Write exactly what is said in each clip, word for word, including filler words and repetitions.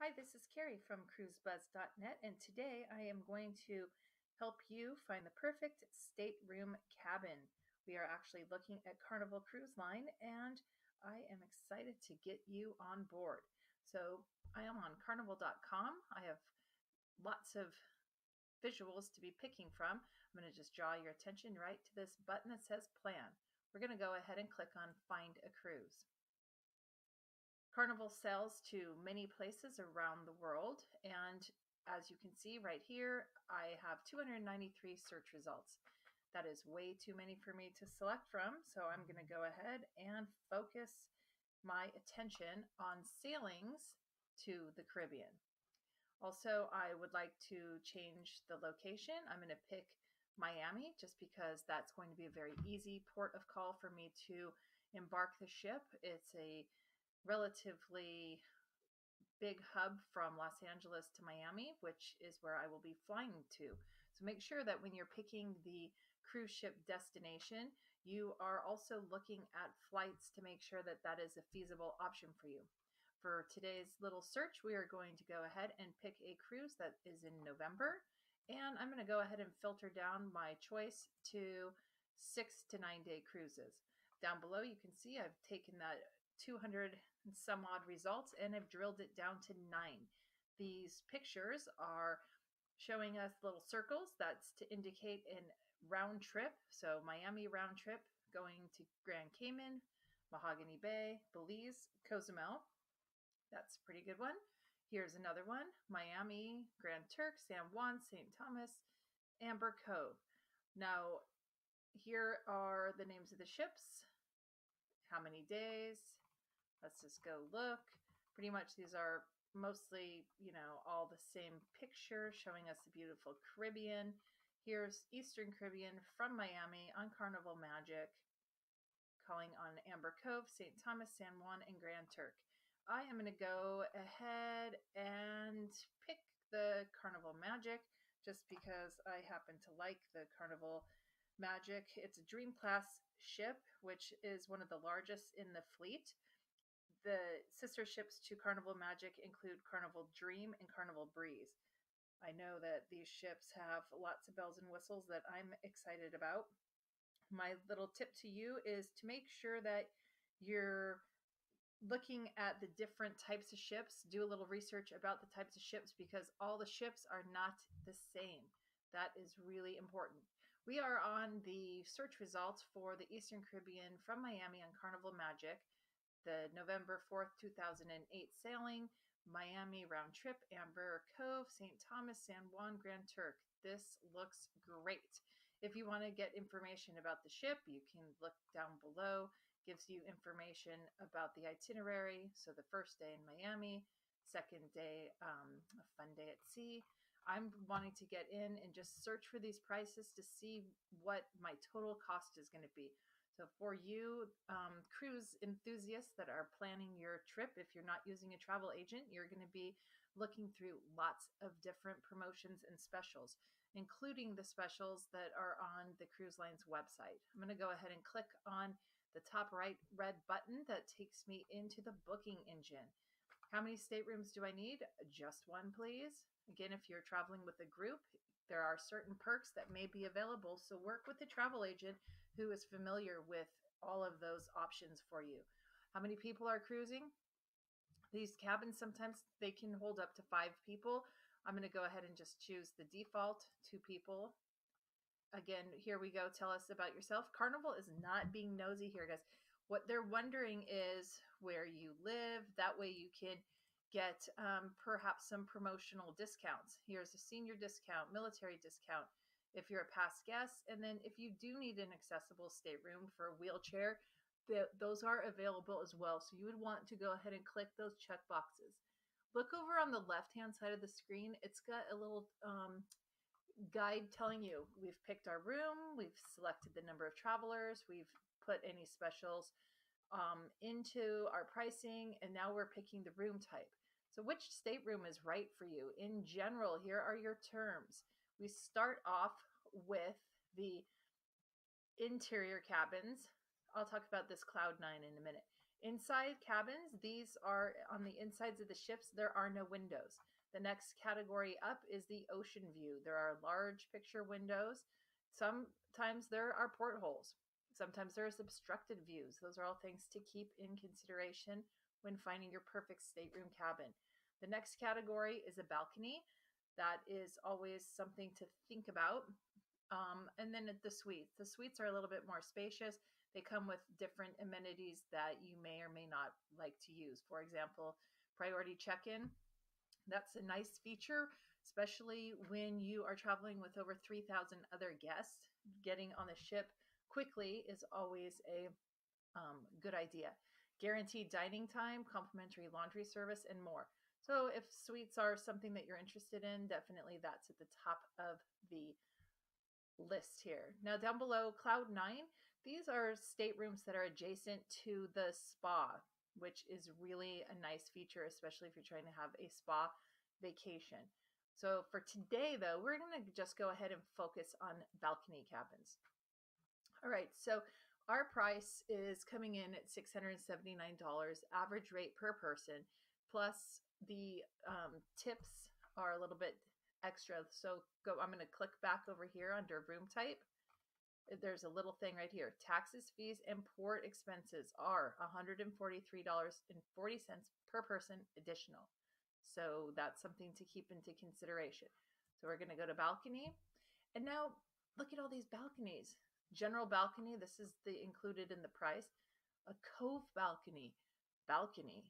Hi, this is Carrie from cruise buzz dot net, and today I am going to help you find the perfect stateroom cabin. We are actually looking at Carnival Cruise Line, and I am excited to get you on board. So I am on carnival dot com. I have lots of visuals to be picking from. I'm going to just draw your attention right to this button that says Plan. We're going to go ahead and click on Find a Cruise. Carnival sells to many places around the world, and as you can see right here, I have two hundred ninety-three search results. That is way too many for me to select from, so I'm going to go ahead and focus my attention on sailings to the Caribbean. Also, I would like to change the location. I'm going to pick Miami just because that's going to be a very easy port of call for me to embark the ship. It's a relatively big hub from Los Angeles to Miami, which is where I will be flying to. So make sure that when you're picking the cruise ship destination, you are also looking at flights to make sure that that is a feasible option for you. For today's little search, we are going to go ahead and pick a cruise that is in November. And I'm going to go ahead and filter down my choice to six to nine day cruises. Down below, you can see I've taken that two hundred and some odd results and have drilled it down to nine. These pictures are showing us little circles. That's to indicate an round trip. So Miami round trip going to Grand Cayman, Mahogany Bay, Belize, Cozumel. That's a pretty good one. Here's another one: Miami, Grand Turk, San Juan, Saint Thomas, Amber Cove. Now, here are the names of the ships, how many days. Let's just go look. Pretty much these are mostly, you know, all the same picture showing us the beautiful Caribbean. Here's Eastern Caribbean from Miami on Carnival Magic, calling on Amber Cove, Saint Thomas, San Juan, and Grand Turk. I am going to go ahead and pick the Carnival Magic just because I happen to like the Carnival Magic. It's a Dream Class ship, which is one of the largest in the fleet. The sister ships to Carnival Magic include Carnival Dream and Carnival Breeze. I know that these ships have lots of bells and whistles that I'm excited about. My little tip to you is to make sure that you're looking at the different types of ships. Do a little research about the types of ships because all the ships are not the same. That is really important. We are on the search results for the Eastern Caribbean from Miami on Carnival Magic, the November fourth, two thousand eight sailing, Miami round trip, Amber Cove, Saint Thomas, San Juan, Grand Turk. This looks great. If you want to get information about the ship, you can look down below. Gives you information about the itinerary. So the first day in Miami, second day, um, a fun day at sea. I'm wanting to get in and just search for these prices to see what my total cost is going to be. So for you um, cruise enthusiasts that are planning your trip, if you're not using a travel agent, you're going to be looking through lots of different promotions and specials, including the specials that are on the cruise line's website. I'm going to go ahead and click on the top right red button that takes me into the booking engine. How many staterooms do I need? Just one, please. Again, if you're traveling with a group, there are certain perks that may be available, so work with the travel agent who is familiar with all of those options for you. How many people are cruising? These cabins, sometimes they can hold up to five people. I'm going to go ahead and just choose the default two people. Again, here we go. Tell us about yourself. Carnival is not being nosy here, guys. What they're wondering is where you live. That way you can get um, perhaps some promotional discounts. Here's a senior discount, military discount if you're a past guest. And then if you do need an accessible stateroom for a wheelchair, the, those are available as well. So you would want to go ahead and click those check boxes. Look over on the left-hand side of the screen. It's got a little um, guide telling you we've picked our room, we've selected the number of travelers, we've put any specials um, into our pricing, and now we're picking the room type. So which stateroom is right for you? In general, here are your terms. We start off with the interior cabins. I'll talk about this Cloud nine in a minute. Inside cabins, these are on the insides of the ships. There are no windows. The next category up is the ocean view. There are large picture windows. Sometimes there are portholes. Sometimes there's obstructed views. Those are all things to keep in consideration when finding your perfect stateroom cabin. The next category is a balcony. That is always something to think about. Um, and then the suites. The suites are a little bit more spacious. They come with different amenities that you may or may not like to use. For example, priority check-in. That's a nice feature, especially when you are traveling with over three thousand other guests. Getting on the ship quickly is always a um, good idea. Guaranteed dining time, complimentary laundry service, and more. So if suites are something that you're interested in, definitely that's at the top of the list here. Now down below, Cloud nine, these are staterooms that are adjacent to the spa, which is really a nice feature, especially if you're trying to have a spa vacation. So for today, though, we're going to just go ahead and focus on balcony cabins. All right, so our price is coming in at six hundred seventy-nine dollars, average rate per person, plus the um, tips are a little bit extra. So go, I'm going to click back over here under room type. There's a little thing right here. Taxes, fees, and port expenses are one hundred forty-three dollars and forty cents per person additional. So that's something to keep into consideration. So we're going to go to balcony. And now look at all these balconies. General balcony, this is the included in the price. A cove balcony, balcony.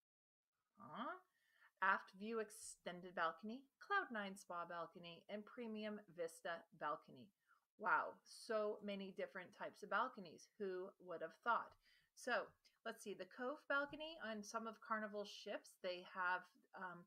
Huh? Aft view extended balcony, Cloud nine spa balcony, and premium vista balcony. Wow, so many different types of balconies. Who would have thought? So let's see, the cove balcony on some of Carnival's ships, they have um,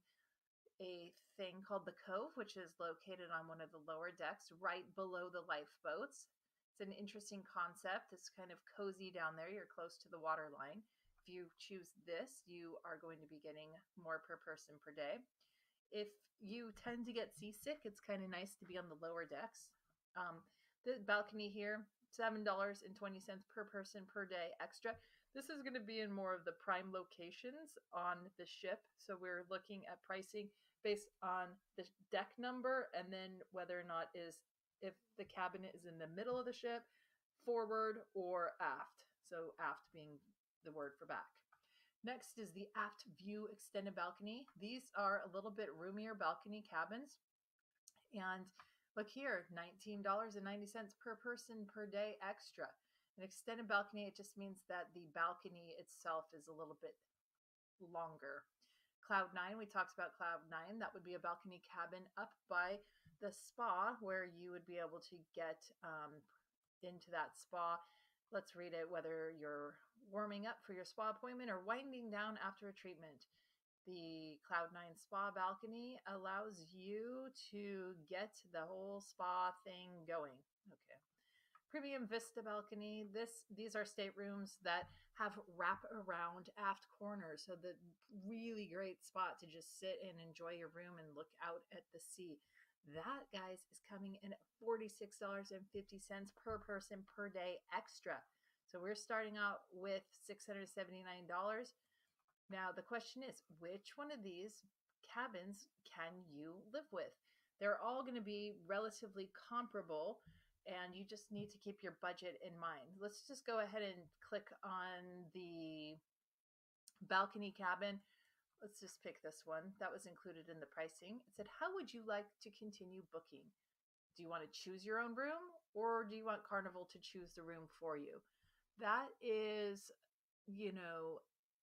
a thing called the cove, which is located on one of the lower decks right below the lifeboats. It's an interesting concept. It's kind of cozy down there. You're close to the water line. If you choose this, you are going to be getting more per person per day. If you tend to get seasick, it's kind of nice to be on the lower decks. Um, the balcony here, seven dollars and twenty cents per person per day extra. This is going to be in more of the prime locations on the ship. So we're looking at pricing based on the deck number and then whether or not is if the cabinet is in the middle of the ship, forward, or aft. So aft being the word for back. Next is the aft view extended balcony. These are a little bit roomier balcony cabins. And look here, nineteen dollars and ninety cents per person per day extra. An extended balcony, it just means that the balcony itself is a little bit longer. Cloud nine, we talked about Cloud nine. That would be a balcony cabin up by the spa where you would be able to get um, into that spa. Let's read it, whether you're warming up for your spa appointment or winding down after a treatment. The Cloud nine spa balcony allows you to get the whole spa thing going. Okay. Premium Vista balcony. This these are staterooms that have wrap around aft corners, so the really great spot to just sit and enjoy your room and look out at the sea. That, guys, is coming in at forty-six dollars and fifty cents per person per day extra. So we're starting out with six hundred seventy-nine dollars. Now the question is, which one of these cabins can you live with? They're all going to be relatively comparable, and you just need to keep your budget in mind. Let's just go ahead and click on the balcony cabin. Let's just pick this one. That was included in the pricing. It said, how would you like to continue booking? Do you want to choose your own room, or do you want Carnival to choose the room for you? That is, you know,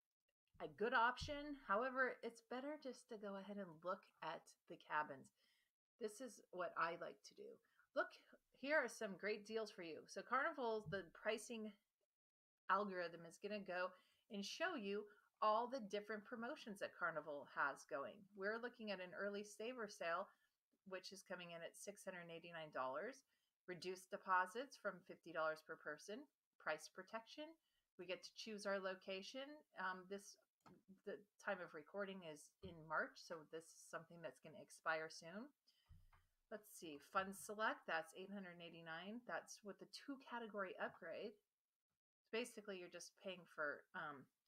a good option. However, it's better just to go ahead and look at the cabins. This is what I like to do. Look, here are some great deals for you. So Carnival's, the pricing algorithm is going to go and show you all the different promotions that Carnival has going. We're looking at an early saver sale, which is coming in at six hundred eighty-nine dollars. Reduced deposits from fifty dollars per person. Price protection. We get to choose our location. Um, this the time of recording is in March, so this is something that's going to expire soon. Let's see, Fund Select, that's eight hundred eighty-nine dollars. That's with the two category upgrade. Basically, you're just paying for um,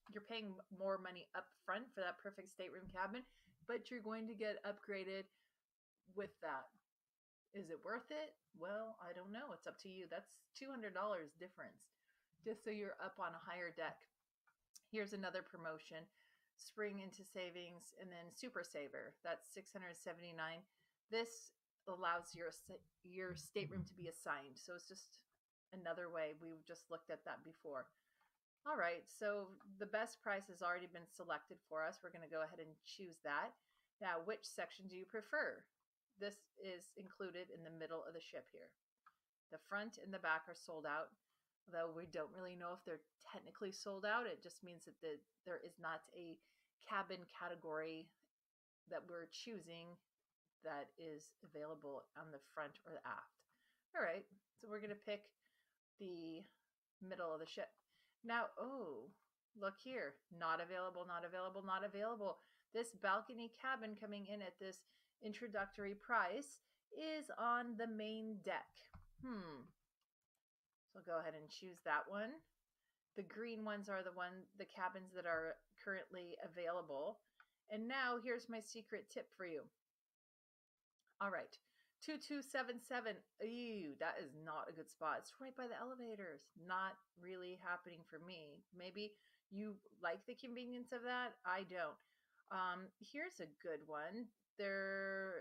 you're paying more money up front for that perfect stateroom cabin, but you're going to get upgraded with that. Is it worth it? Well, I don't know. It's up to you. That's two hundred dollars difference just so you're up on a higher deck. Here's another promotion. Spring into savings and then Super Saver. That's six hundred seventy-nine dollars. This allows your your stateroom to be assigned. So it's just another way. We just looked at that before. All right, so the best price has already been selected for us. We're going to go ahead and choose that. Now, which section do you prefer? This is included in the middle of the ship here. The front and the back are sold out, though we don't really know if they're technically sold out. It just means that the, there is not a cabin category that we're choosing that is available on the front or the aft. All right, so we're going to pick the middle of the ship. Now, oh, look here. Not available, not available, not available. This balcony cabin coming in at this introductory price is on the main deck. Hmm. So I'll go ahead and choose that one. The green ones are the one, the cabins that are currently available. And now here's my secret tip for you. All right. two two seven seven. Ew, that is not a good spot. It's right by the elevators. Not really happening for me. Maybe you like the convenience of that. I don't. Um, here's a good one. They're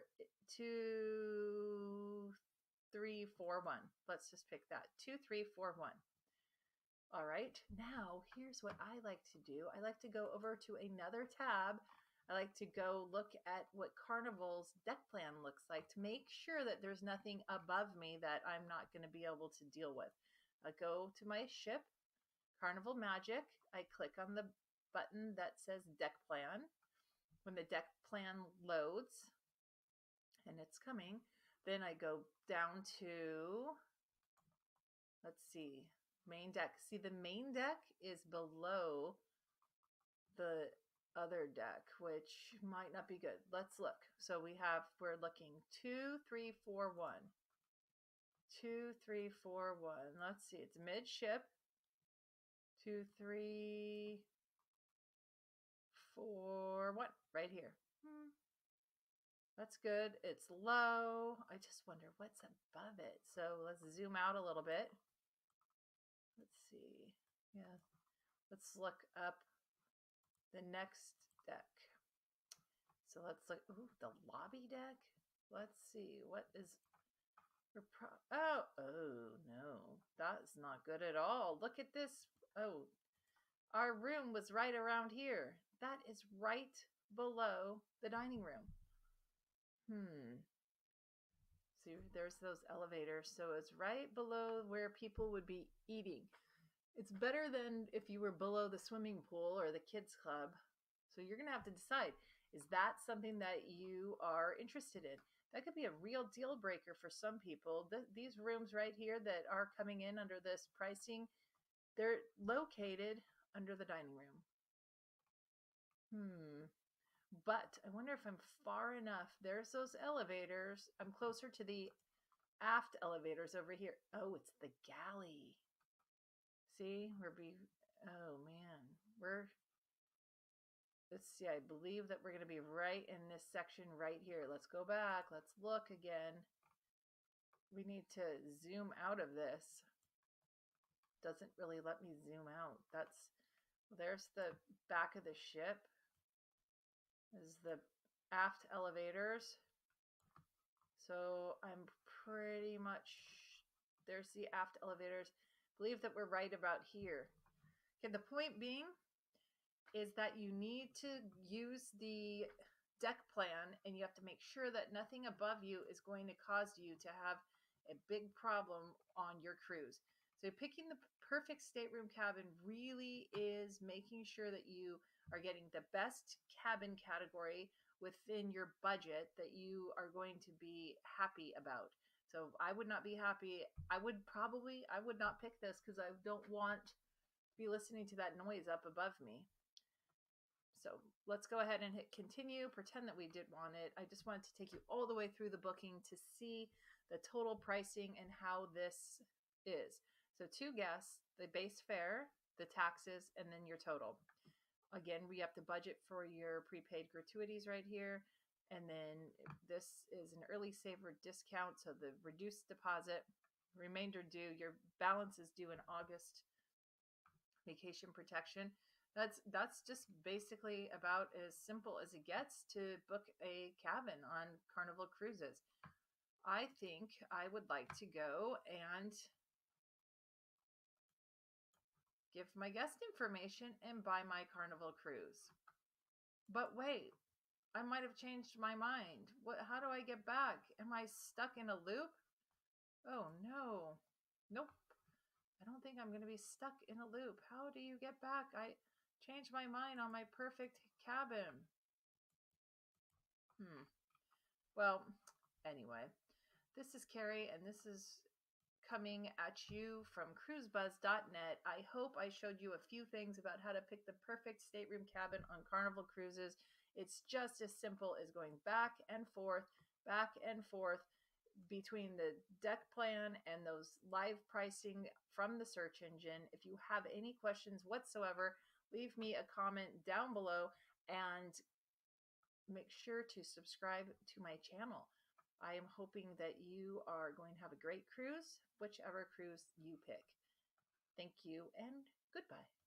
two, three, four, one. Let's just pick that. Two, three, four, one. All right. Now, here's what I like to do. I like to go over to another tab. I like to go look at what Carnival's deck plan looks like to make sure that there's nothing above me that I'm not going to be able to deal with. I go to my ship, Carnival Magic. I click on the button that says deck plan. When the deck plan loads, and it's coming, then I go down to, let's see, main deck. See, the main deck is below the other deck, which might not be good. Let's look. So we have, we're looking two, three, four, one. Two, three, four, one. Let's see. It's midship. Two, three, four, one. Right here. Hmm. That's good. It's low. I just wonder what's above it. So let's zoom out a little bit. Let's see. Yeah. Let's look up the next deck. So let's look. Ooh, the lobby deck. Let's see. What is. Oh, oh no. That's not good at all. Look at this. Oh, our room was right around here. That is right below the dining room. Hmm. See, there's those elevators. So it's right below where people would be eating. It's better than if you were below the swimming pool or the kids club. So you're going to have to decide, is that something that you are interested in? That could be a real deal breaker for some people. Th- these rooms right here that are coming in under this pricing, they're located under the dining room. Hmm. But I wonder if I'm far enough. There's those elevators. I'm closer to the aft elevators over here. Oh, it's the galley. See, we're be. Oh man, we're. Let's see. I believe that we're going to be right in this section right here. Let's go back. Let's look again. We need to zoom out of this. Doesn't really let me zoom out. That's. There's the back of the ship. Is the aft elevators. So I'm pretty much. There's the aft elevators. Believe that we're right about here. Okay, the point being is that you need to use the deck plan and you have to make sure that nothing above you is going to cause you to have a big problem on your cruise. So picking the perfect stateroom cabin really is making sure that you are getting the best cabin category within your budget that you are going to be happy about. So I would not be happy. I would probably, I would not pick this because I don't want to be listening to that noise up above me. So let's go ahead and hit continue, pretend that we did want it. I just wanted to take you all the way through the booking to see the total pricing and how this is. So two guests, the base fare, the taxes, and then your total. Again, re-up the budget for your prepaid gratuities right here. And then this is an early saver discount, so the reduced deposit, remainder due, your balance is due in August. Vacation protection. That's that's just basically about as simple as it gets to book a cabin on Carnival Cruises. I think I would like to go and give my guest information and buy my Carnival cruise. But wait, I might have changed my mind. What how do I get back? Am I stuck in a loop? Oh no. Nope. I don't think I'm going to be stuck in a loop. How do you get back? I changed my mind on my perfect cabin. Hmm. Well, anyway, this is Carrie, and this is coming at you from cruise buzz dot net. I hope I showed you a few things about how to pick the perfect stateroom cabin on Carnival Cruises. It's just as simple as going back and forth, back and forth between the deck plan and those live pricing from the search engine. If you have any questions whatsoever, leave me a comment down below and make sure to subscribe to my channel. I am hoping that you are going to have a great cruise, whichever cruise you pick. Thank you and goodbye.